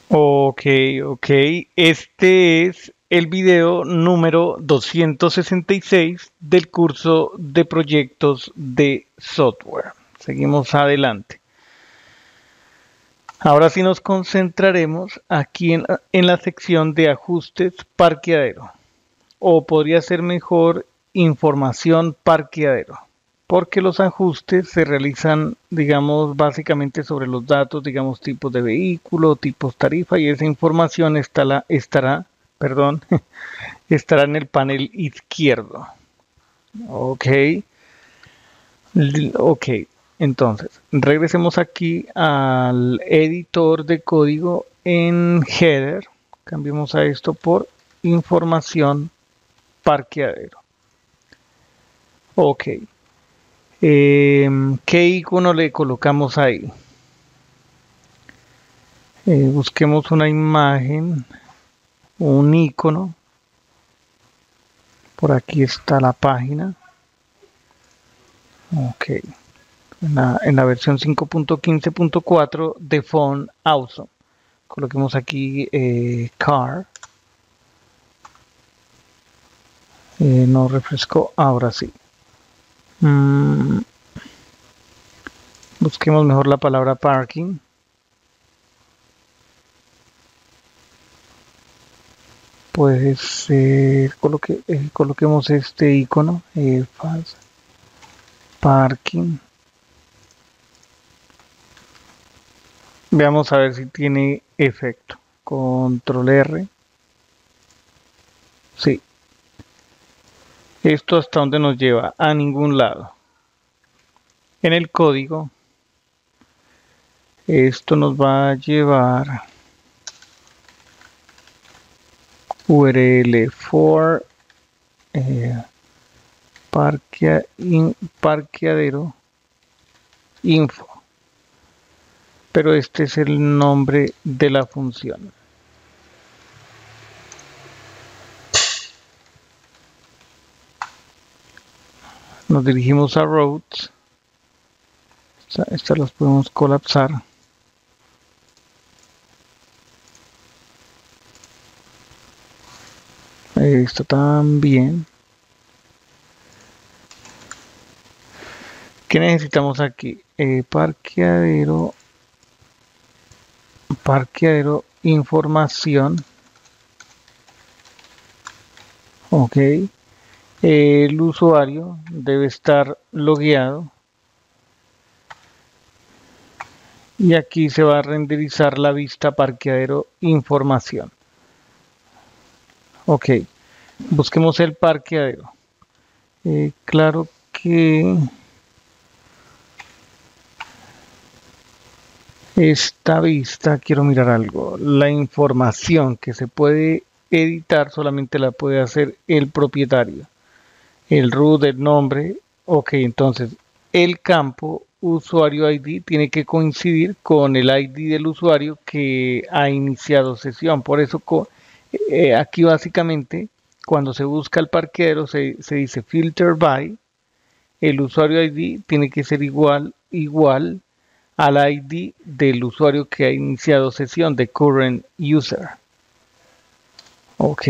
Ok, ok. Este es el video número 266 del curso de proyectos de software. Seguimos adelante. Ahora sí nos concentraremos aquí en la sección de ajustes parqueadero. O podría ser mejor información parqueadero. Porque los ajustes se realizan, digamos, básicamente sobre los datos, digamos, tipos de vehículo, tipos tarifa, y esa información perdón, estará en el panel izquierdo. Ok, ok. Entonces, regresemos aquí al editor de código en header. Cambiemos a esto por información parqueadero. Ok. ¿Qué icono le colocamos ahí? Busquemos una imagen, un icono. Por aquí está la página. Ok. En la versión 5.15.4 de Phone Awesome. Coloquemos aquí car. No refrescó. Ahora sí. Busquemos mejor la palabra parking. Pues coloquemos este icono. Parking. Veamos a ver si tiene efecto. Control R. Sí. ¿Esto hasta dónde nos lleva? A ningún lado. En el código, esto nos va a llevar URL for parqueadero info. Pero este es el nombre de la función. Nos dirigimos a routes. Estas las podemos colapsar. Esto también. ¿Qué necesitamos aquí? Parqueadero información. Ok. El usuario debe estar logueado. Y aquí se va a renderizar la vista parqueadero información. Ok. Busquemos el parqueadero. Claro que esta vista, quiero mirar algo. La información que se puede editar solamente la puede hacer el propietario. El root, el nombre. Ok, entonces el campo usuario ID tiene que coincidir con el ID del usuario que ha iniciado sesión. Por eso aquí básicamente cuando se busca el parqueadero se dice filter by. El usuario ID tiene que ser igual al ID del usuario que ha iniciado sesión de current user. Ok.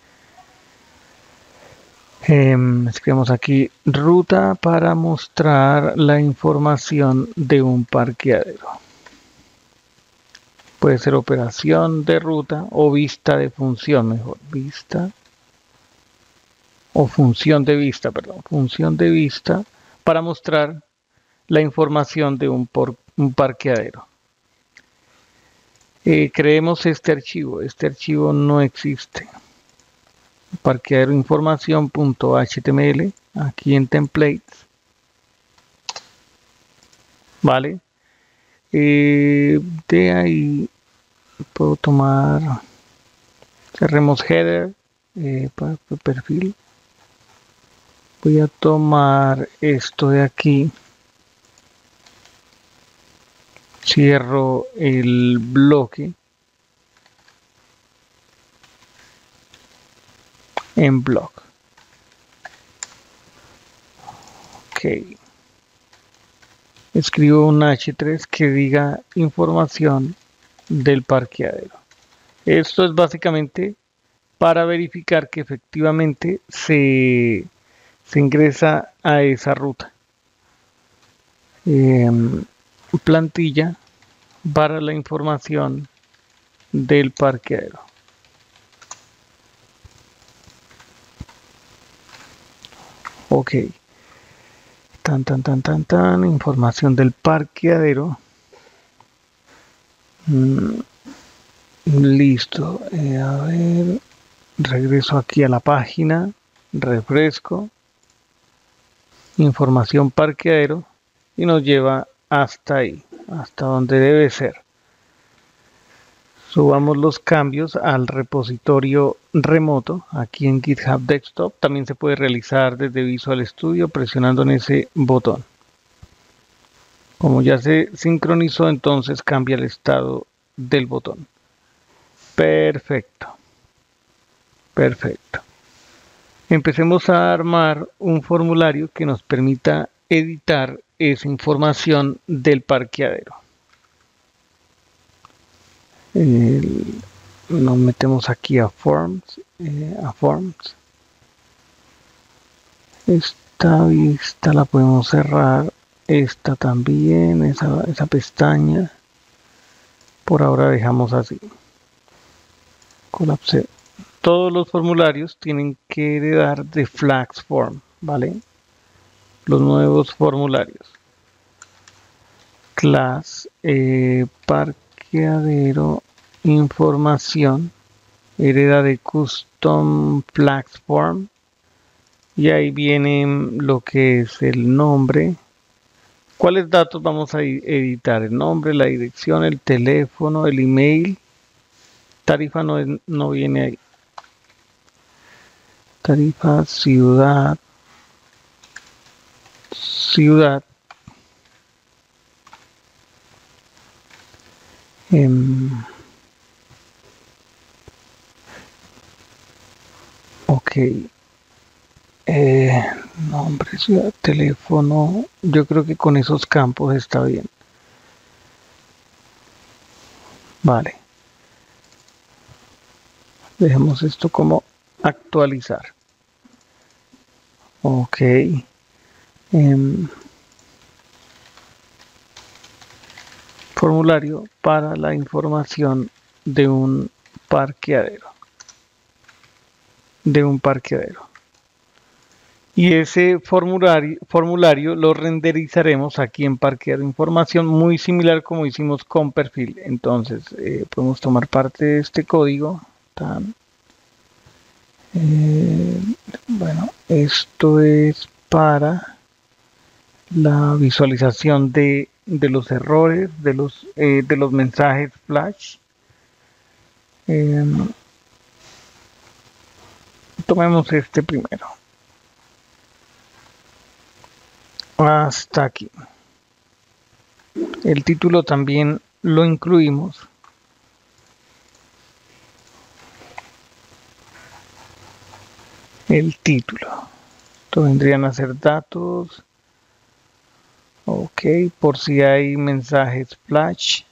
Escribimos aquí ruta para mostrar la información de un parqueadero. Puede ser operación de ruta o vista de función, mejor. Vista o función de vista, perdón. Función de vista para mostrar la información de un parqueadero. Creemos este archivo no existe. Parqueadero información.html aquí en templates, vale. De ahí puedo tomar, cerremos header, para perfil. Voy a tomar esto de aquí, cierro el bloque en block. Ok. Escribo un H3 que diga información del parqueadero. Esto es básicamente para verificar que efectivamente se ingresa a esa ruta. Plantilla para la información del parqueadero. Ok. Información del parqueadero. Listo. A ver. Regreso aquí a la página. Refresco. Información parqueadero. Y nos lleva hasta ahí. Hasta donde debe ser. Subamos los cambios al repositorio remoto aquí en GitHub Desktop. También se puede realizar desde Visual Studio presionando en ese botón. Como ya se sincronizó, entonces cambia el estado del botón. Perfecto. Perfecto. Empecemos a armar un formulario que nos permita editar esa información del parqueadero. Nos metemos aquí a Forms. Esta vista la podemos cerrar. Esta también, esa pestaña. Por ahora dejamos así. Colapse. Todos los formularios tienen que heredar de Flags Form, ¿vale? Los nuevos formularios. Class, parqueadero, información, hereda de Custom Flags Form. Y ahí viene lo que es el nombre. ¿Cuáles datos vamos a editar? El nombre, la dirección, el teléfono, el email. Tarifa no viene ahí. Tarifa, ciudad. Ok. Nombre, ciudad, teléfono. Yo creo que con esos campos está bien. Vale. Dejemos esto como actualizar. Ok. Formulario para la información de un parqueadero. Y ese formulario lo renderizaremos aquí en parqueadero información, muy similar como hicimos con perfil. Entonces podemos tomar parte de este código. Bueno, esto es para la visualización de los errores, de los mensajes flash. Tomemos este primero. Hasta aquí. El título también lo incluimos. El título. Esto vendrían a ser datos. Ok, por si hay mensajes flash.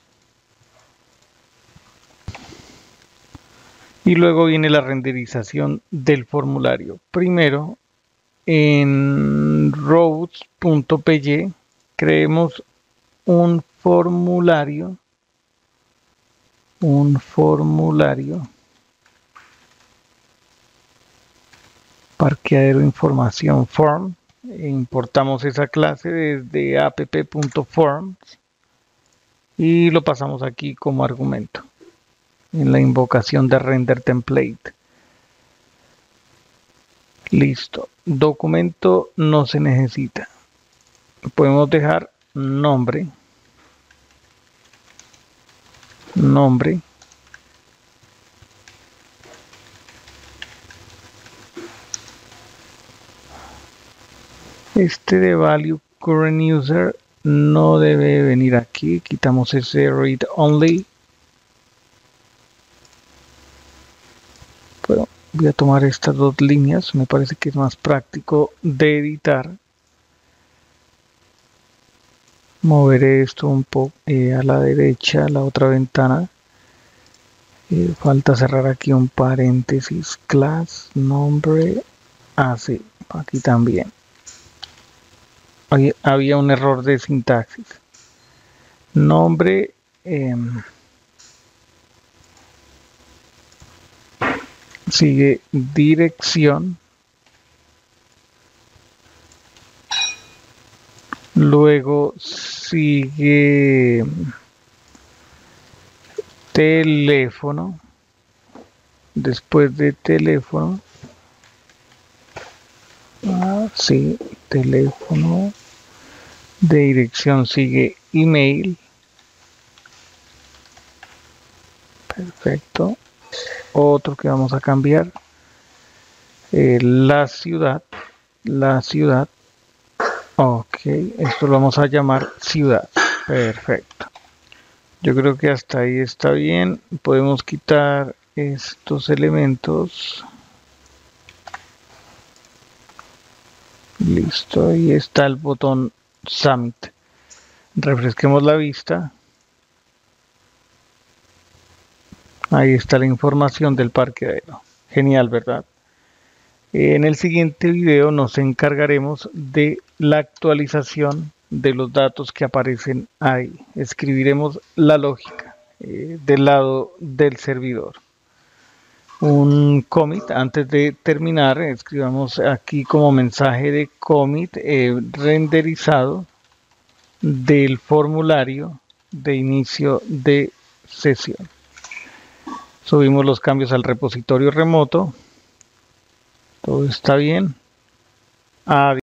Y luego viene la renderización del formulario. Primero, en routes.py creemos un formulario. Parqueadero información form. Importamos esa clase desde app.forms y lo pasamos aquí como argumento en la invocación de render template. Listo. Documento no se necesita. Podemos dejar nombre. Este de value current user no debe venir aquí. Quitamos ese read only. Bueno, voy a tomar estas dos líneas. Me parece que es más práctico de editar. Moveré esto un poco a la derecha, la otra ventana. Falta cerrar aquí un paréntesis, class, nombre, así, aquí también. Había un error de sintaxis. Nombre, sigue dirección, luego sigue teléfono, después de teléfono, sí, teléfono, de dirección sigue email, perfecto. Otro que vamos a cambiar, la ciudad, ok, esto lo vamos a llamar ciudad, perfecto. Yo creo que hasta ahí está bien. Podemos quitar estos elementos. Listo, ahí está el botón Submit. Refresquemos la vista. Ahí está la información del parqueadero. Genial, ¿verdad? En el siguiente video nos encargaremos de la actualización de los datos que aparecen ahí. Escribiremos la lógica del lado del servidor. Un commit antes de terminar, escribamos aquí como mensaje de commit renderizado del formulario de inicio de sesión. Subimos los cambios al repositorio remoto. Todo está bien. Adiós.